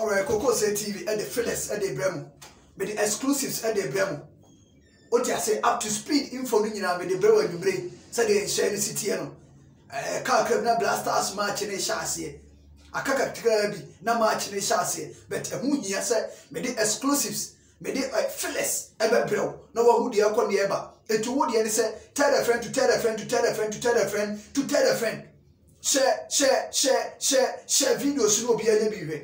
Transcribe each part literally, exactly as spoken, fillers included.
Alright, KOTOKO T V at the fillers at the Bremo. But the exclusives at the Bremo. What I say up to speed info with the Bremo and the brain. Say they share the city. A car club na blasters march in a chassis. A kaka na march in a chassis. But a moon here say, me the exclusives, me the fillers ever bro. No one who the akon the ever. And to what the say, tell a friend to tell a friend to tell a friend to tell a friend to tell a friend. Share, share, share, share, share videos no be any be.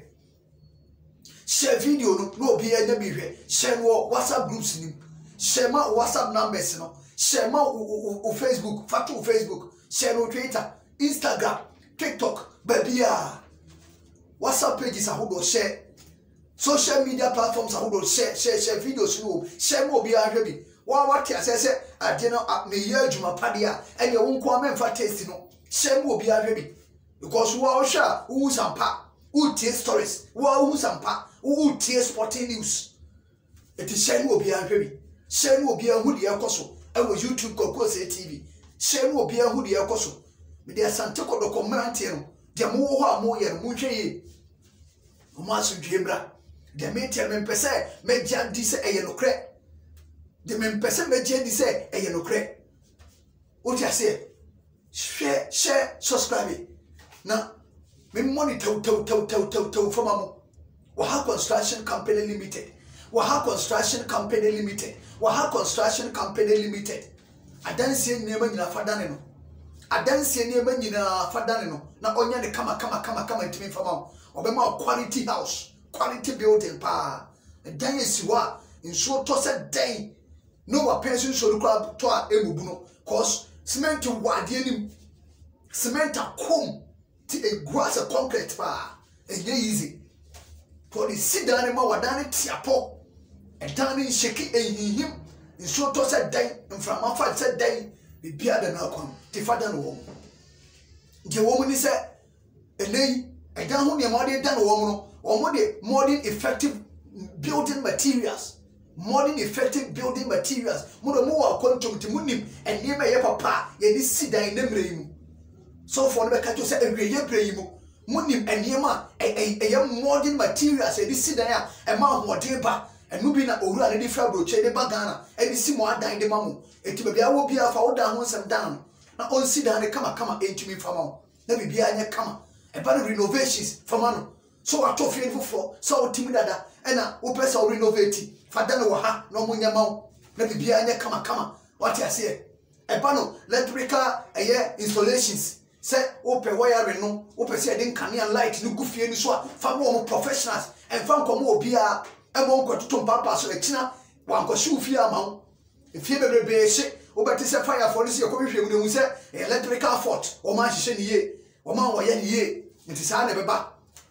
Share video no no be any be. Share WhatsApp groups ni. Share my WhatsApp numbers no. Share my Facebook, fatu Facebook. Share no Twitter, Instagram, TikTok, baby ya. WhatsApp pages are who share. Social media platforms are who share, share, share videos no. Share more be a baby. What what I say say I did not me year juma padia and you won't come and for tasting no. Share more be a baby. Because who are sure who some pa who tell stories, who some pa who tell sporting news. It is share more be a baby. Share more be a hoodie akoso. I was YouTube KOTOKO T V. Share more be a hoodie akoso. Me de asante KOTOKO mrantie no. De mo ho a mo ye no mo hwe ye. Mo aso dwembra. De me tie me pese me gya di se eye no kre. De me pese me gya di se eye no kre. O ti ase. Share, share, subscribe. Now, me money to to to to to to from amo. Waha Construction Company Limited. Waha Construction Company Limited. Waha Construction Company Limited. Adansi nyema nyina fadane no. Adansi nyema nyina fadane no. Na onya ne kama kama kama kama ntimi fama. Obema quality house, quality building pa. Dan yesiwa nso to se dan. No wa pension so lukwa to a emubu no. Cause cement wade anim. Cement akom ti a grass a concrete pa. Enye easy. For the sit down ma wadane tiapo. E dan ni sheki ehihim. Nso to se dan mframa fa se dan bibia da na kwam. Ti fada no wo. Je wo ni se enei e dan ho ne ma de dan wo no. Omo de modern effective building materials. Modern effective building materials. Mudo mo wa kontum ti munim enie ma ye papa ye ni sidan na mre mu. So for no be ka to say ewe ye pre mu. Munim enie ma e e modern materials e di sidan a e ma hoden ba enu bi na owura ne di fra broche de bagana e di si mo adan de mamu. Eti be bia wo bia fa wo dan ho nsem dan na on sidan ne kama kama entumi fama. Na bi bia anya kama. E ba no renovations fama no. So what to feel for so timi dada e na wo pesa o renovate fada no ha no mo nyama na bibia anya kama kama what you say e ba no electrical eh installations say wo pe wire no wo pe say den kanea light no gufie ni so fa mo professionals and fa nkomo obia e mo nkototo papa so e kina wa nkohwe ufie ama e fie bebrebe hye wo beti say fire for this yekohwe mu ne say electrical fault o ma hye ni ye o ma wo ye ni ye nti sa na beba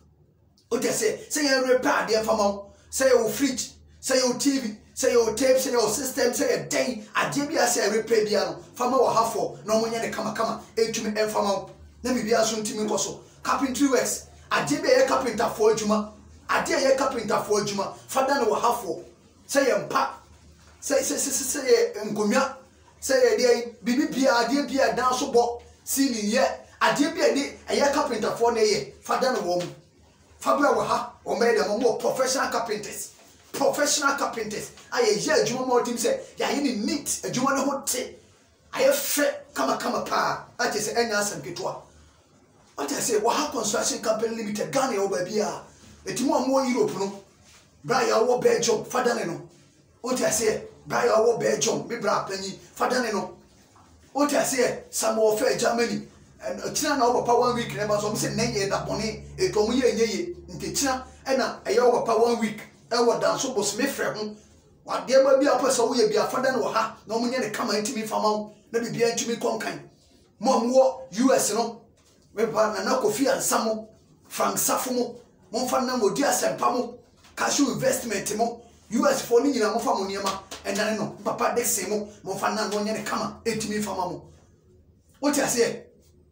o te say say you repair dey fama say your fridge say your T V say your tape say your system say a day ade bia say repair bia no fama wo hafo na omonye ne kama kama etumi enfama na bibia so ntimi nkoso carpentry works ade bia ye carpenter for adwuma ade ye carpenter for adwuma fada na wo hafo say ye mpa say say say say ngomia say ye bibi bia ade bia dan so bo ceiling ye ade bia ni ye carpenter for na ye fada na wo Fabra wa ha o made them more professional carpenters. Professional carpenters. I hear Juma more team say, ya ni neat, a Juma no hote. I have fret kama kama pa. That is any answer kitwa. What I say, Waha Construction Company Limited, Ghana over Bia. The Timo more Europe no. Brian wo Belgium, Fadane no. What I say, Brian wo Belgium, be bra penny, Fadane no. What I say, some more fair Germany. And a tina na over one week, never some say nay that money, a tomu ye ye, in the tina, and a over one week, I will dance so was me friend. What there may be a person who be a father or ha, no money come into me from out, maybe be into me conking. Mom war, U S no, with Panako Fee and Samo, Frank Safumo, Monfanamo, dear Sampamo, cashew investment, U S for Nina Mofamuniama, and I know, Papa de Semo, Monfanan, one year come into me from Mamo. What I say?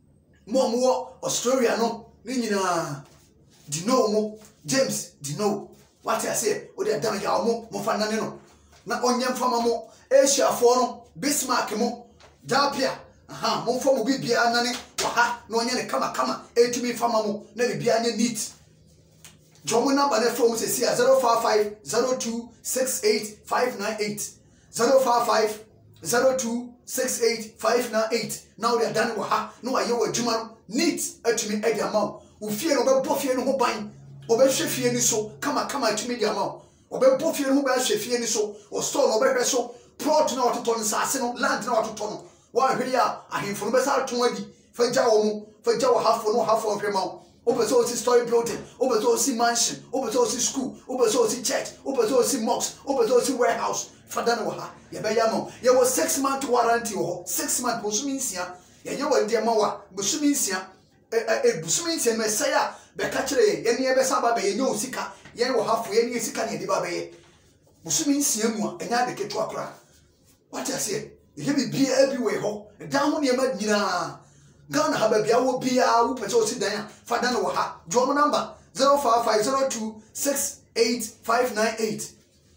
Mom war Australia no Nina Dino mo James Dino what I say o de dan ya mo mo fanane no na onyem fama mo Asia fo no Bismarck mo Dapia aha mo fo mo bibia nane wa ha na onye ne kama kama etumi fama mo na bibia nya neat Jomo number the phone says here zero five five zero two six eight five nine eight zero five five zero two six eight five nine eight. Now they are done with her. No, I know a Juma needs to me at the amount. Who fear about Buffy and Hobine, or Beshifi and so, come on, come on to me the amount. Or Buffy and Hobine and so, or Stone or so, plot not to turn Sassino, land not to turn. Why, here I am from Bessar twenty for Jawo, for Jawa half for no half of your mouth. Obezosi story building, Obezosi mansion, Obezosi school, Obezosi church, Obezosi mosque, Obezosi warehouse. Fadanoha, Yabayamo, you was six month warranty or six month Busumisia, you were dear Moa, Busumisia, a Busumisia Messiah, Becatre, any Besababe, no Sika, Yen will have any Sika de Babe, Busumisia, and I get to a cry. What I say, you be beer everywhere, down near Madina. Ghana have a beer will be our Petrosi Dana, Fadanoha, drum number zero five five zero two six eight five nine eight.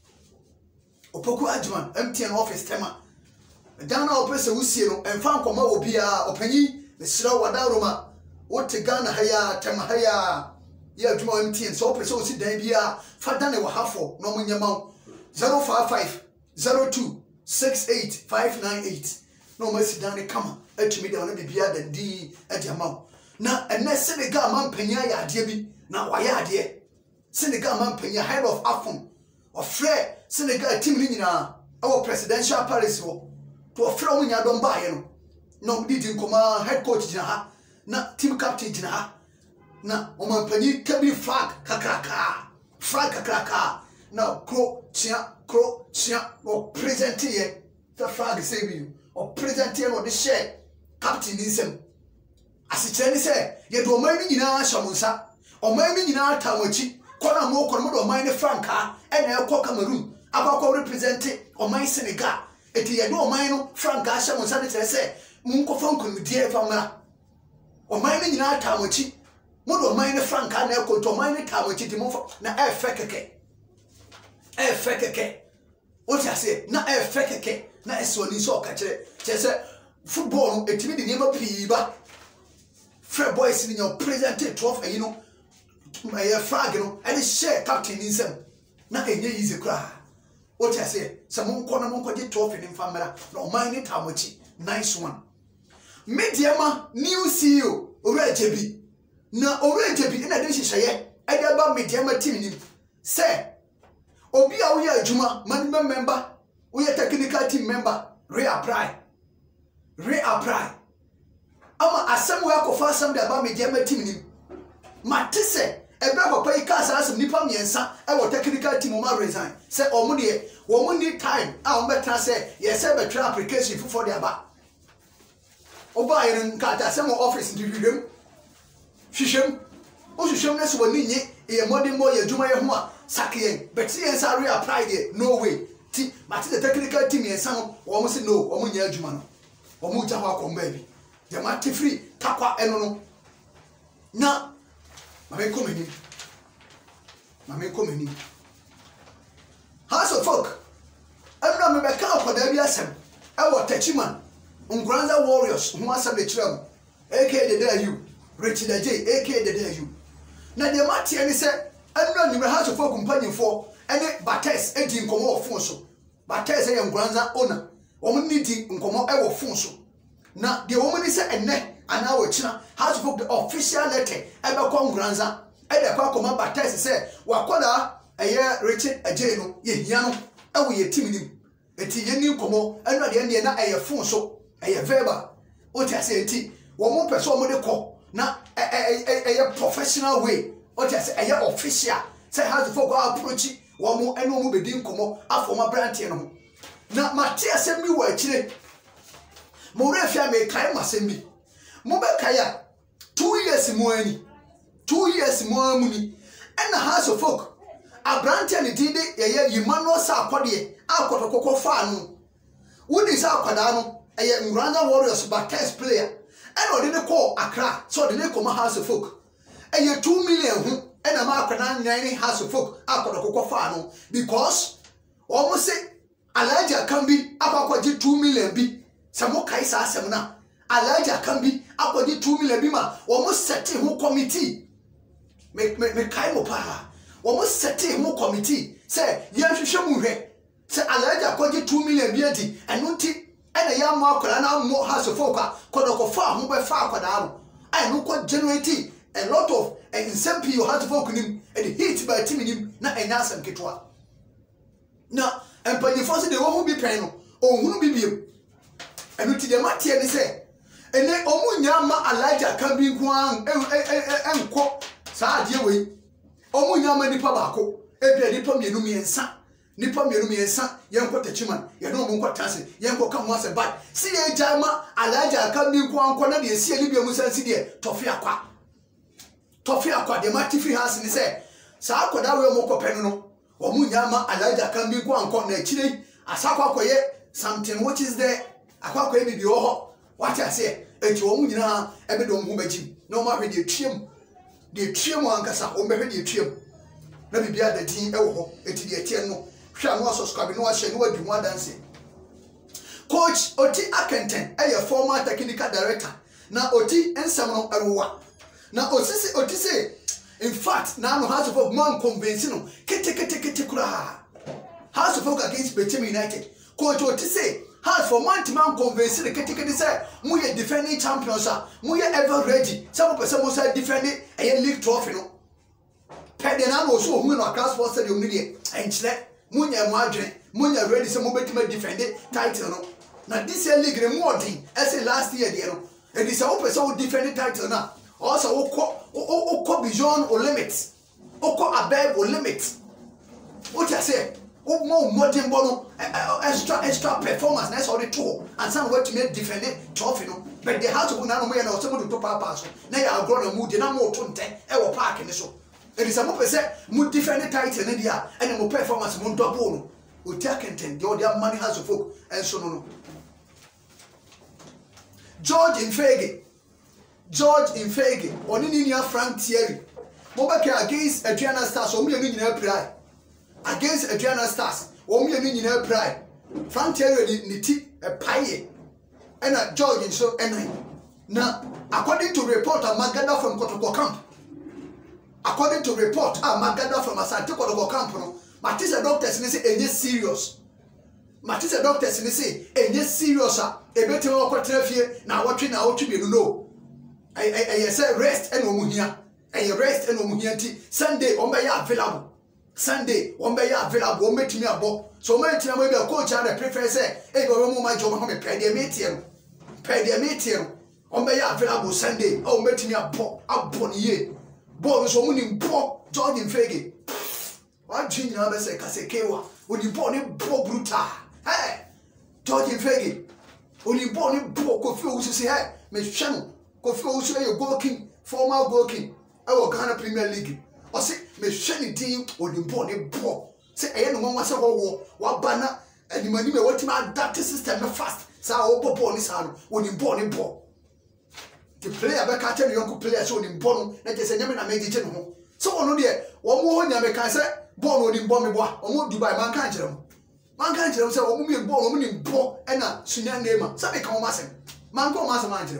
Opoku Adjuman, M T N office tema. Dana opesa usiro, and found Koma will be our opinion, the slow Wadaroma, what to Ghana haya, tema haya, ya Jumo M T N, so Petrosi Dana, Fadana will have for no minimum zero five five zero two six eight five nine eight. No mercy down come to me down be beer than D at your mouth. Now, and next Senegal man penya ya dear now why ya dear Senegal man penya head of Afon or Fred Senegal team Lina our presidential Paris to a friend ya don't buy you. No didn't come head coach Jinaha, not team captain Jinaha. Now, Oman Penny can be flag kakraka, flag kakraka. Now, crow, chia, crow, chia, or present here. The flag is saving you. Or present here on the share, Captain Nisem. As it can say, yet do my in our Shamusa, or maybe in our Tawachi, Kona more Komodo, mine Franca, and El Cameroon, about represented or my Senegal. It is no mine, Franca Shamusa, say, Munko Funkum, dear Famra. Or mine in our Tawachi, Modo mine Franca, and El Coto, mine Tawachi, the Mofo, na air fekeke. Air fekeke. What I say, na air fekeke. Na eso ni so ka kire kire football etimi de nyema piiba Fred boys ni your present twelve and you know my flag no and share captain insem na enye easy cry. What I say some nko na nko je twelve ni famera no man ni tamochi nice one media ma new C E O orejebi na orejebi na de hihye e de ba media ma team ni say obi a wo ya adwuma management member we are technical team member, reapply. Reapply. Ama asem we akofa asem de ba me jema team ni. Matise ebe papa yi ka asem nipa miensa e wo technical team ma resign. Say omo de wo mo need time a wo betra say yes e betra application for de aba. Oba yin nka ta asem office ndi hwehwem. Hwehwem. O hwehwem na so woni nye e modern boy adwuma ye ho a sakiyen. But yen sa reapply there no way. But the technical team and some almost say no, or Munya Jumano, or Mutawa come baby. The mighty free, Takwa Enono. Now, my coming in. My coming in. House of folk. I'm not a cow for the Biasem. I was Techiman, Ungranda warriors, who must have the children. A K the dare you, Richard the J, A K the dare you. Now the Marty and he said, I'm not in the house of folk companion for. Any bates edi nkomo ofunso bates e ngranza owner omo nidi nkomo e wo funso na de omo ni se enne ana wo kina how to book the official letter e be kwa ngranza e de kwa koma bates se wakoda eye Richard Ajay no ye hia no e wo ye team nim eti ye ni nkomo eno de ene na eye funso eye verbal o ti ase eti wo mo person mo de ko na eye professional way o ti ase eye official say how to folk approach Womo eno mu bedi nkomo afọ ma brantie no na mate asem bi wa akire mo refia me kai masem bi mo be kai a two years mo ani two years mo amuni ena house of folk a brantie ne dide ye Emmanuel sa akode akotokoko fa no wodi sa akwada no eye Ngranza Warriors ba test player ena odi ne call Accra so odi ne koma house of folk eye two million hu and I'm not going house of folk after the cocoa because almost say Elijah can be about two million be some more Kaisa Semana. Elijah can be about two million bima almost setting who committee make me kaimo para Womo seti mo committee say yenhwehwe mu hwe say alaja kwaje two million biati eno nti ena ya mo akola na mo house of folk kodoko fa ho be fa akoda no ai no ko generate a lot of and in some people house of folk nim and hit by team nim na enya asem ketwa na empany force de wo ho bi pen no ohunu bi biem eno ti de matie ni say ene omu nyama alaja kan bi nko an enko saa de we omu nyama nipa baako ebia nipa mienu miensa nipa mienu miensa yenko tachiman ye no mu nko tase yenko ka mo ase ba si ye jama alaja kan bi nko anko na de esi ali bia mu sansi de tofi akwa tofi akwa de matifi has ni say saa akoda we mo kopenu no omu nyama alaja kan bi nko anko na chire asakwa koye something which is there akwa koye bi bi ho what I say eti omu nyina ebe do mu bagim no ma hwe de twiem de twiem ankasa o mehwe de twiem na bibia da tin ewo ho eti de tie no hwe anu subscribe no ahye no adi mu adanse coach Oti Akenten eye former technical director na Oti ensam no erowa na osisi Oti say in fact na no house of man convince no kete kete kete kura house of folk against Betim United coach Oti say has for man to man convince the kete say mu ye defending champions ah mu ye ever ready some person mo say defending a league trophy no pede na no so hu no class for stadium ni de enchile mu nya mu adwen mu nya ready say mo betima defending title no na this year league re mu odin as last year de no e di say o person o defending title na also o ko o ko beyond o limits o ko above o limits what I say o mo modern bono extra extra performance na so the two and some what to make defend trophy no but they have to go na no me na o se mo do top pass na ya agro na mu de na mo to nte e wo park ni so e di say mo pese mo defend title na dia and mo performance mo double no Oti Akenten de their money has of folk and so no George Infege George Infege oni ni nia Frank Thierry mo ba ke against Adriana Stars o me ni nyina pray against Adriana Stars o me ni nyina pray Frank Thierry ni ti e paye and George so enai na according to report of Magada from Kotoko camp according to report of Magada from Asante Kotoko camp no Matisa doctors ni say enye serious Matisa doctors ni say enye serious ah ebete wo kwatra fie na wotwe na wotwe bi no I I I say rest and omuhia I rest and omuhia ti Sunday on be available Sunday on be available on metimi abo so man tia mo be coach and prefer say e go mo ma job ho me pay dey meeting pay dey meeting on be available Sunday o metimi abo abo ni ye bo so mu ni bo George Infege one thing na be say kasekewa onibo ni bo brutal hey George Infege onibo ni bo ko fi o si hey me hwe no ko fi o si e go king former goal king e wo Ghana Premier League o si me hwe ni din onibo ni bo say eye no nwa se ho wo wa bana animani me watima adapt system me fast sa wo bo ni sa no onibo ni bo the player be ka tell you young player so onibo no na je se nyame na me je no ho so ono de wo mo ho nyame kan se ball no onibo me bo omo Dubai man kan kire mo man kan kire mo se wo mo me ball omo ni bo e na sunya nema sa be kan o masem man ko masem man kire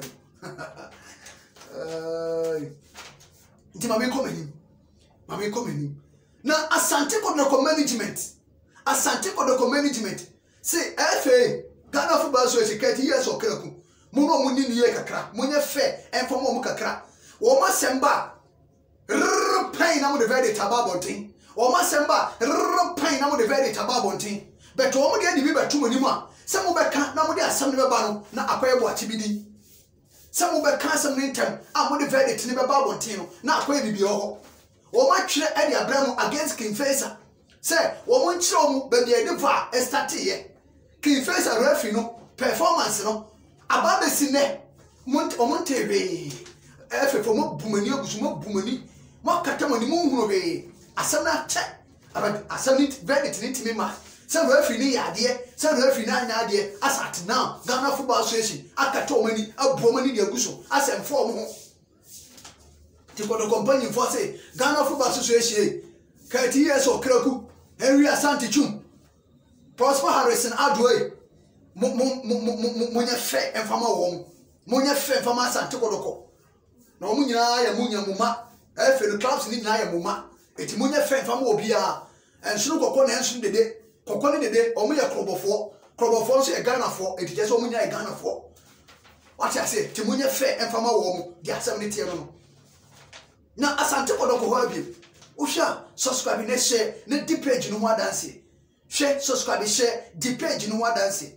eh nti ma me ko mani ma me ko mani na Asante Kotoko management Asante Kotoko management say F A Ghana Football Association years o kraku mo no mo ni ni ye kakra mo nye fe enfo mo mo kakra wo ma semba rrr pain na mo de very tababontin wo ma semba rrr pain na mo de very tababontin but wo mo de di bi betu mo ni mu a se mo be kan na mo de asem ne be ba no na akoye bo atibidi se mo be kan asem ne ntem a mo de very tini be ba bontin no na akoye bibi ho wo ma twere e de abramu against King Faisal say wo mo nkyere mu be de de va e start ye King Faisal referee no performance no aba be sine mo o mo tebe efe fo mo bumani agusu mo bumani mo kata mo ni mo hunu be asem na che aba asem ni verdict ni timi ma say referee ni yade say referee na anya ade asat now Ghana Football Association akata o mani abuo mani de agusu asem form ho ti ko do company for say Ghana Football Association thirty years of kraku Henry Asante Chum Prosper Harrison Adwoe mo mo mo mo mo nya fe enfama wo mo nya fe enfama Asante Kotoko na o mu nyina ya mu nya muma e fe no clubs ni nyina ya muma eti munye fe mfa mo obi a enso kokko na enso dede kokko ne dede omo ye krobofo krobofo so e Ghana fo eti je so omo nya e Ghana fo what I say ti munye fe mfa ma wo mo di asem ne tie no no na asante kodoko ho abi wo hwa subscribe ne share ne di page no ho adanse share subscribe share di page no ho adanse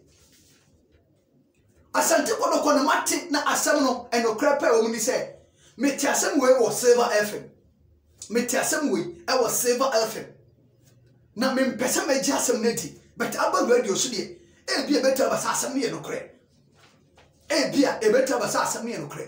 asante kodoko na mate na asem no enokra pa wo mu ni se me ti asem we wo Silver F M me ti asem we e wo Silver F M na me mpese me ji asem na di but aba radio so de e bia beta ba asem ne enokra e bia e beta ba asem ne enokra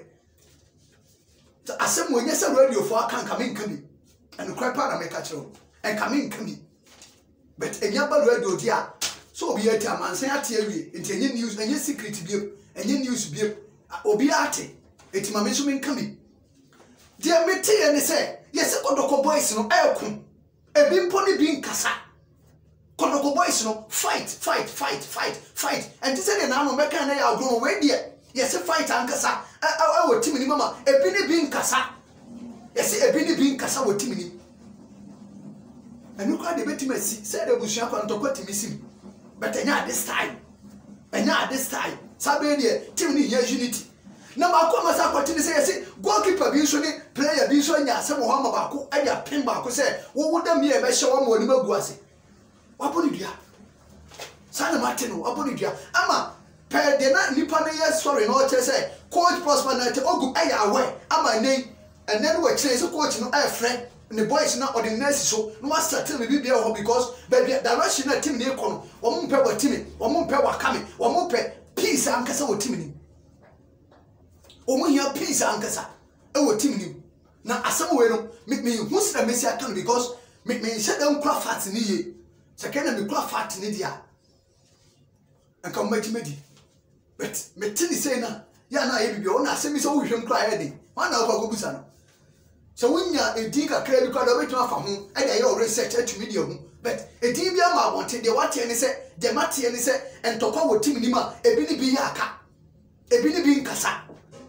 asem we nyesa radio fo aka nka me nka bi enokra pa na me ka kire enka me nka bi but enya ba radio di a so obi ati amansan ate awie enti enye news enye secret bi enye news bi obi ate eti ma me so me nka bi dia meti ene se yese Kodoko boys no eku ebi mpo ni bi nkasa Kodoko boys no fight fight fight fight fight and say na no meka na ya agro we dia yese fight ankasa e wo timi ni mama ebi ni bi nkasa yese ebi ni bi nkasa wo timi ni enu kwa de beti masi say de busua kwa ntoko timi sim but enya this time enya this time sabe dia timi ni ya unity na mako masa kwatini say yesi goalkeeper bi so ni player bi so nya asem ho ama bako e dia pin bako say wo woda mi e be hye wo ma oni magu ase waponi dua sana matino waponi dua ama per de na nipa na yes sorry no che say coach prosper na te ogu e ya awe ama nei enen we kire say coach no e friend ne boys na ordinary so no was settle me bibia ho because baby direction na team ni ekono wo mo mpe wa team wo mo mpe wa kame wo mo mpe peace ankasa wo team ni omo hia peace ankasa e wo team ni na asem we no me me hu sra mesi akan because me me hye dem kura fat ni ye sekena me kura fat ni dia anka mo medi but me tini say na ya na ye bibia ona asem so wo hwem kura ye de wana wo ko busa no so wonya edi kakra bi kwa do betuma fa ho e dey your research at media ho but edi bia ma abonte de wate ni say de mate ni say entokwa wo team ni ma ebi ni bi ya aka ebi ni bi nkasa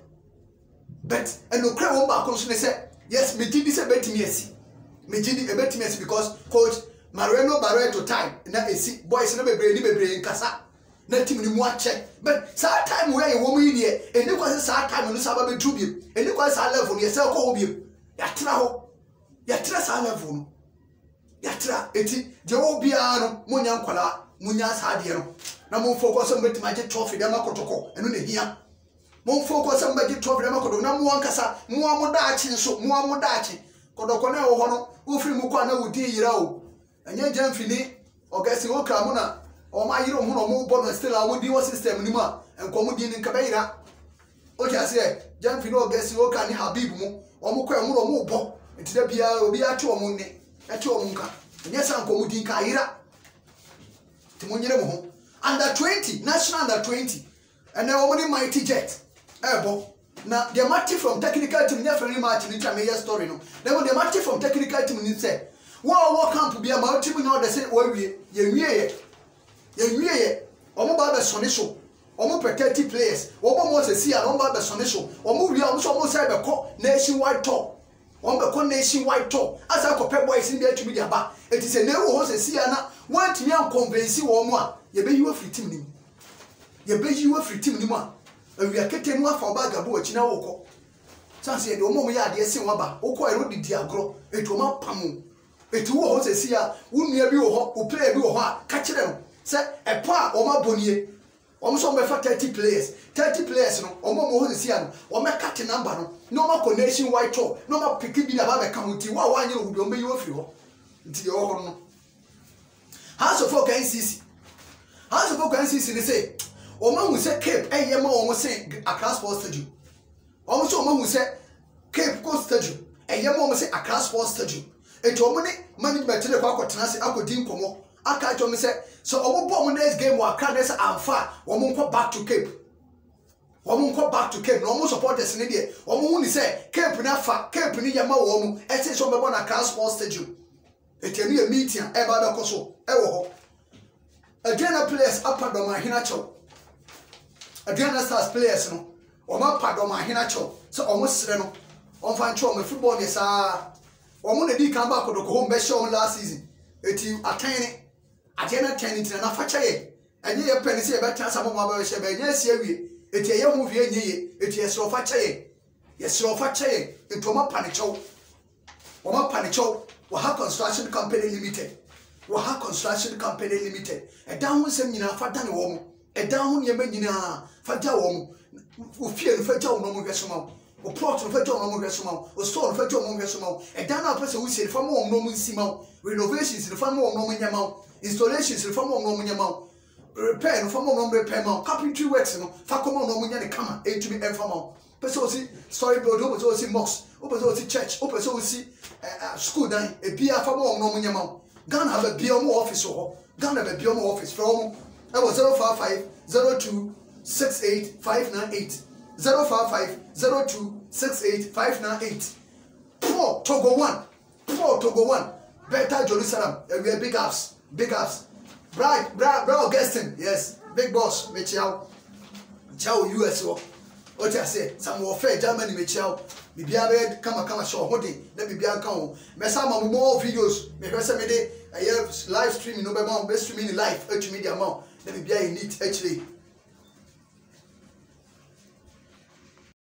but enokra wo ba ko so ni say yes me did this betimi asi me did it betimi asi because coach Mariano Barreto time na esi boys na bebre ni bebre nkasa na team ni mu ache but sa time where you wo mu ye eni kwa sa time no sa ba betu bi eni kwa sa level ni se ko wo bi yatra ho yatra sa level no yatra eti je wo bia no munya nkwala munya sa de no na mo focus on betima je trophy de makotoko eno ne hia mo focus on betima trophy de makotoko na mo ankasa mo amodachi nso mo amodachi Kodoko na wo ho no wo firi mu kwa na wo di yira o anya jamfini ogasi wo kra mo na o ma yiro ho no mo bo no still a wo di wo system ni mu a enko mo di ni nka bayira o ja se jamfini ogasi wo ka ni Habib mu omo kwa mu no mo bo entida bia obi a che omo ne a che omo nka nya san ko mu di nka yira ti mo nyere mo ho under twenty national under twenty and now omo ni mighty jet e bo na the match from technical team nya friendly match ni time year story no then the match from technical team ni say wo wo camp bia ma team ni order say wo wie ye wie ye ye wie ye omo ba be sone so omo thirty players wo bo mo se si a omo ba be sone so omo wie omo so omo say be ko nationwide tour omo be ko nationwide tour asa ko pe boys ni be atumi dia ba it is a na wo se si a na want me an convince wo mo a ye be you free team ni ye be you free team ni mo a we are getting one for bag abo achina woko sanse de omo mo ya de ese waba woko ero didi agro eto ma pamu eto wo ho sesi a wunua bi wo ho o player bi wo ho a ka kire no se epo a o ma bonie o mo so be fa thirty players thirty players no o mo mo ho sesi a no o me cut number no no ma connection white tour no ma pick bi da ba be kamuti wa wa nyere obi o me yo firi ho nti de wo ho no house of folk N C C house of folk N C C ni say o ma hu se Cape eye ma o mo se Accra Sports Stadium o mo so o ma hu se Cape Coast Stadium eye ma o mo se Accra Sports Stadium eto o mo ni management le kwa kwatena se akodi nkomo aka jo me se so o mo bo mo next game wa Accra se amfa o mo nko back to Cape o mo nko back to Cape no mo supporters ni de o mo hu ni se Cape na fa Cape ni yama wo mo e se so be bo na Accra Sports Stadium eto ni e meeting e ba da koso e wo ho agena players apa do ma hina chow Adriana Stars players no o ma pado ma hina cho so o mo sere no o fa ncho o football ni sa omo na di kan ba KOTOKO home be show last season eti atene agena ten tina na facha ye enye ye peni se ye beta samo mo ba she be enye sie wie eti ye ho wie enye ye eti ye so facha ye ye so facha ye enti omo panicho omo panicho wa ha construction company limited wa ha construction company limited e dan ho sem nyina fa dan wo mo e dan ho ne ma nyina fa ja wo mo ofie no fa ja wo no mo hwesoma o plot no fa ja wo no mo hwesoma o store no fa ja wo no mo hwesoma e dan na pese wo sie fa mo wo no mo nsima renovations no fa mo wo no mo nyama installations no fa mo wo no mo nyama repair no fa mo wo no mo repair ma carpentry works no fa ko mo no mo nya ne kama e tumi e fa ma pese o si story build o pese o si mosque o pese o si church o pese o si school dan e bia fa mo wo no mo nyama Ghana have a B M O office or Ghana have a B M O office from I was zero five five zero two six eight five nine eight zero five five zero two six eight five nine eight. Poor Togo one, poor Togo one, better Jerusalem. We are big ups, big ups. Bright, bright, bright Augustine, yes, big boss. Me chow, chow U S O. What I say, some warfare Germany me chow. Me be able come come show holding. Let me be able come. Me some more videos. Me person me dey. I have live streaming. No be more. Best streaming live. H media more. Let me be able need actually.